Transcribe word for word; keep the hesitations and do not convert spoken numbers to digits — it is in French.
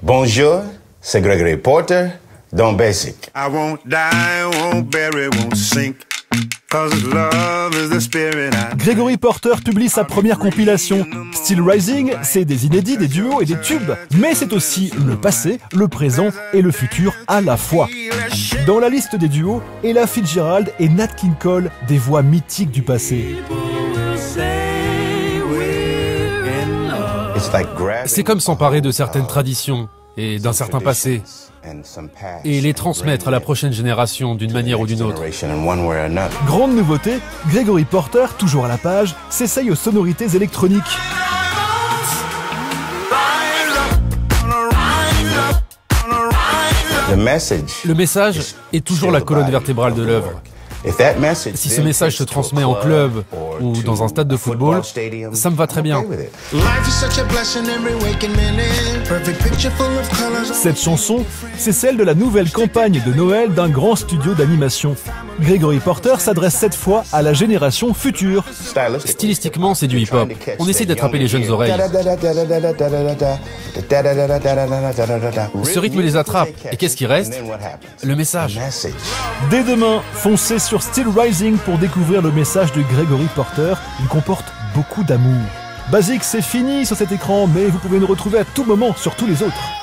Bonjour, c'est Gregory Porter dans Basic. I won't die, won't bury, won't sink. Gregory Porter publie sa première compilation. Still Rising, c'est des inédits, des duos et des tubes. Mais c'est aussi le passé, le présent et le futur à la fois. Dans la liste des duos, Ella Fitzgerald et Nat King Cole, des voix mythiques du passé. C'est comme s'emparer de certaines traditions et d'un certain passé et les transmettre à la prochaine génération d'une manière ou d'une autre. Grande nouveauté, Gregory Porter, toujours à la page, s'essaye aux sonorités électroniques. Le message est toujours la colonne vertébrale de l'œuvre. Si ce message se transmet en club ou dans un stade de football, ça me va très bien. Cette chanson, c'est celle de la nouvelle campagne de Noël d'un grand studio d'animation. Gregory Porter s'adresse cette fois à la génération future. Stylistiquement, c'est du hip-hop. On essaie d'attraper les jeunes oreilles. Ce rythme les attrape. Et qu'est-ce qui reste? Le message. Dès demain, foncez sur Still Rising pour découvrir le message de Gregory Porter. Il comporte beaucoup d'amour. Basic, c'est fini sur cet écran, mais vous pouvez nous retrouver à tout moment sur tous les autres.